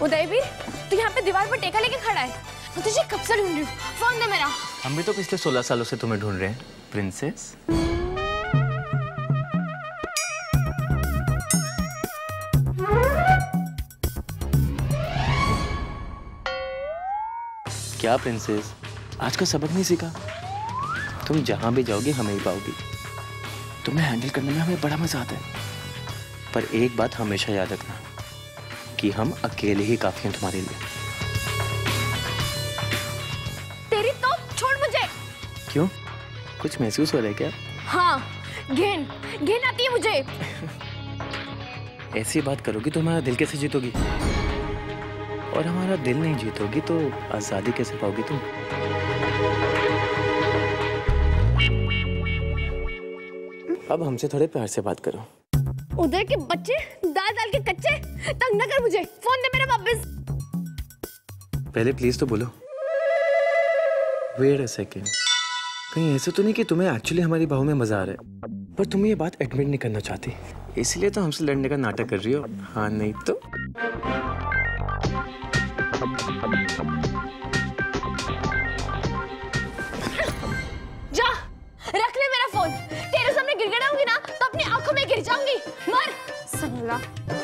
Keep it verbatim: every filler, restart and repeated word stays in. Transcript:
उदयवीर, तू यहाँ पे दीवार पर टेका लेके खड़ा है। मैं तुझे कब से ढूंढ रही हूँ। फोन दे मेरा। हम भी तो पिछले सोलह सालों से तुम्हें ढूंढ रहे हैं प्रिंसेस। क्या प्रिंसेस, आज का सबक नहीं सीखा? तुम जहां भी जाओगी हमें ही पाओगी। तुम्हें हैंडल करने में हमें बड़ा मजा आता है, पर एक बात हमेशा याद रखना कि हम अकेले ही काफी हैं तुम्हारे लिए। तेरी तो छोड़ मुझे। क्यों, कुछ महसूस हो रहा है क्या? हाँ, घिन घिन आती है मुझे। ऐसी बात करोगी तो हमारा दिल कैसे जीतोगी? और हमारा दिल नहीं जीतोगी तो आजादी कैसे पाओगी तुम? अब हमसे थोड़े प्यार से बात करो। उधर के बच्चे दाल डाल के कच्चे, तंग न कर मुझे। फोन दे मेरा वापस। पहले प्लीज तो बोलो। वेट अ सेकेंड, कहीं ऐसा तो नहीं कि तुम्हें एक्चुअली हमारी बाहों में मजा आ रहा है, पर तुम ये बात एडमिट नहीं करना चाहती, इसलिए तो हमसे लड़ने का नाटक कर रही हो। हाँ नहीं तो जा, रख ले मेरा फोन। तेरे सामने गिड़गिड़ाऊंगी ना तो अपनी आंखों में गिर जाऊंगी। मर। समझा।